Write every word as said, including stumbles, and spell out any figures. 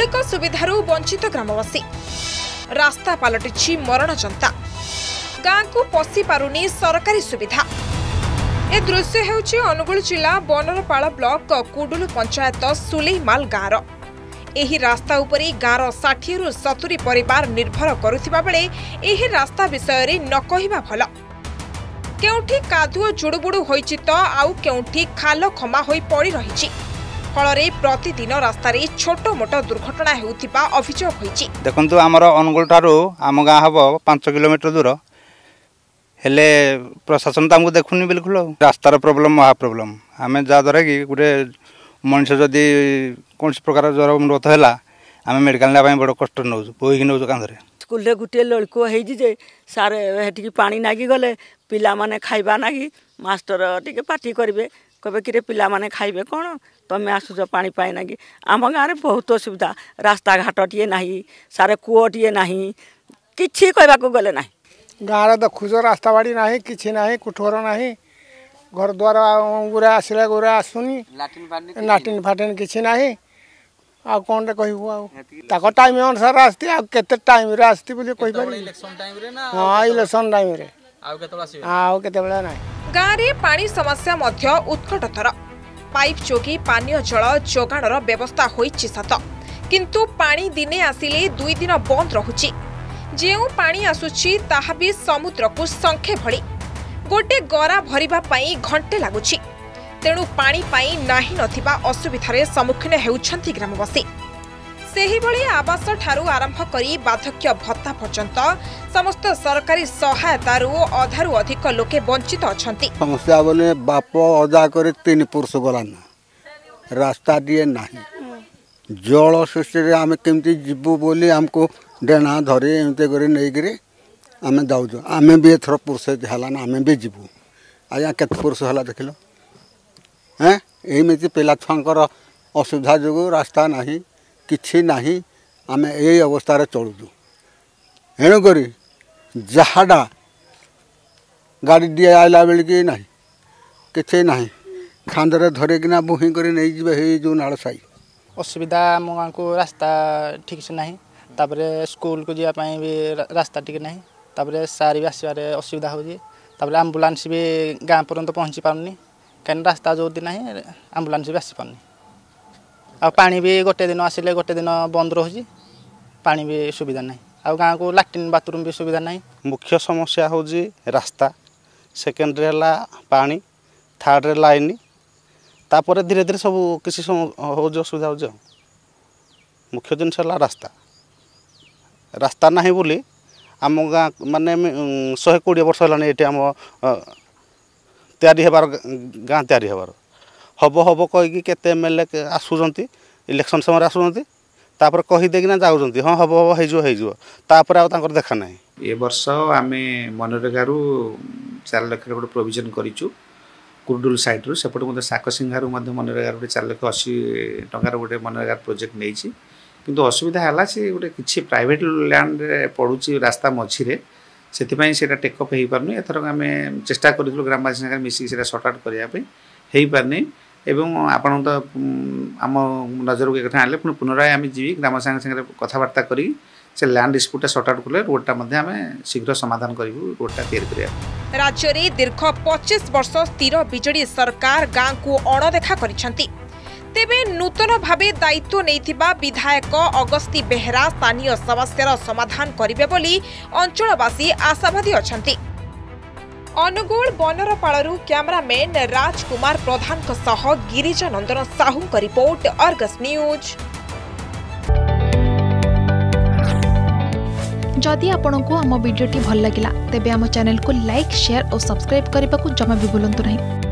मौलिक सुविधारू वंचित ग्रामवासी रास्ता पलटिछि मरण जनता गाँ को पशि पारुनी सरकारी सुविधा। ए दृश्य हेउछि अनुगुल जिला बनरपाल ब्लॉक कुडुल पंचायत सुलेईमाल गाँर। एही रास्ता उपरी गाँर षाठी रु सत्तरी परिवार निर्भर करुथिबा बेले एही रास्ता विषय रे न कहिबा भल। केउठी कादुओ जुड़ुबुड़ु होइछि त आउ केउठी खाल खमा होई पड़ी रहिछि। फलरे प्रतिदिन रास्ता रे छोट मोट दुर्घटना हेउथिबा अभियोग होइछि। देखंतु हमर अनुगुल थारु आम गाँ हबो पाँच किलोमीटर दूर हेले प्रशासन तो आमको देखुनी बिल्कुल रास्तार प्रोब्लेम महा प्रोब्लेम आम जहाँद्वारा कि गोटे मनुष्य जदि कौन प्रकार ज्वर मृत है आम मेडिकल ना बड़ कष्ट नौ बोईक नौ कांधे स्कूल गोटे लड़को हो सार हेटिकी पानी नागी गले पिला माने खाइबा नागी मास्टर टिके पार्टी करेंगे कहे कि पिला माने खाइबे कौन तुम आसुच पानी पाए नागी। आम गाँव में बहुत असुविधा रास्ता घाट टे ना सारे कूଅ टे ना कि कहवाक गले ना गाँव देखुच रास्ता बाड़ी ना कि ना कोठर ना घर द्वार गुरा आसला गुरा आसुनी लाट्रिन फाट्रिन किसी ना आ कौन कहूँ टाइम अनुसार आसती आते टाइम आसती हाँ इलेक्शन टाइम गाँव में पानी समस्या मध्य उत्कटतर पाइप जोगी पानीय जल जोगाणर व्यवस्था होइछि सत किंतु पानी दिने आसिले दुई दिन बंद रहुछि। जेउ पानी आसुछि ताहा भी समुद्र को संखे भली गोटे गरा भरिबा पई घंटे लागुछि। तेणु पानी पाई नाही नथिबा असुविधारे सम्मुखीन हेउछंती ग्रामवासी। सेही भली आवास ठारू आरंभ करी बार्धक्य भत्ता पर्यंत समस्त सरकारी सहायतारू अधारू अधिक लोके वंचित अछंती। समस्या बोले बाप अदा करे तीन पुरुष गलान रास्ता दिए नाही जल सृष्टि आम केमती जीवु बोली हमको डेना धरी एमती कर नहीं आम जाऊँ आम भी एथर पुरुष है आम भी जीवु आज्ञा के पुरुष है देख लो हैं एमती पिला छुआर असुविधा जो रास्ता नहीं किछि नहीं आम यही अवस्था चलुचु एणुक जहाडा गाड़ी दिए आइला बेल कि ना कि ना खांदे धरिकिना बुही कर नहीं जी जो नाड़ साई असुविधा आम गाँव को रास्ता ठीक से नहीं तापर स्कूल को जावाई भी रास्ता टिके नहीं तापर सारी भी आसबार असुविधा हो आम्बुलांस भी गाँव पर्यंत पहुँची पारनी कहीं रास्ता जो दिन ना आम्बुलांस भी आसी पारनी आ पानी भी गोटे दिन आसिले गोटे दिन बंद रोचे पानी भी सुविधा नहीं आ गाँव को लैट्रिन बाथरूम भी सुविधा नहीं। मुख्य समस्या हूँ रास्ता सेकेंड है पानी थर्ड लाइन तापर धीरे धीरे सब किसी हो असुविधा हो मुख्य जिनस है रास्ता रास्ता ना बोली आम गाँ माने शहे कोड़े वर्ष है ये आम तैयारी होबार गाँ तैयारी होबार हम हम कहीकि केते एम एल ए आसुंच इलेक्शन समय आसुँच तापर कहीदेना जाऊँ हाँ हम हम होपर आर देखा ना। ए वर्ष आम मनरेगार चार लाख गोटे प्रोविजन करूँ कुर्डुल साइड्रु सेपटे मतलब साकसिंघारू मनरेगार गोटे चार लाख अशी टकर गोटे मनरेगार प्रोजेक्ट नहीं किंतु असुविधा है सी गोटे किसी प्राइवेट लैंड पड़ुची रास्ता मझीरे से टेकअप हो पारनी एथर आम चेष्टा करूँ ग्रामवासी मिसिक सर्ट आउट करने हो पारनी एवं आपण तो आम नजर को एक आने पुनः पुनराय आम जी ग्राम संगे कथबार्ता करी से लैंड डिस्प्यूटा सर्ट आउट कले रोडटा आम शीघ्र समाधान करूँ रोडटा तैयारी। राज्य में दीर्घ पच्चीस वर्ष स्थिर बीजेडी सरकार गाँ को अणदेखा करिसेंती। तेबे नूतन भावे दायित्व नैथिबा विधायक अगस्ती बेहेरा स्थानीय समस्यार समाधान करिवे बोली अंचलवासी आशावादी अछंती। अनुगुल बनरपालरू कैमरामैन राजकुमार प्रधान सह गिरिजा नंदन साहू का रिपोर्ट अर्गस न्यूज। जदि आपंक आम भिडी भल लगा तेब आम चैनल को लाइक शेयर और सब्सक्राइब करने को जमा भी भूलु नहीं।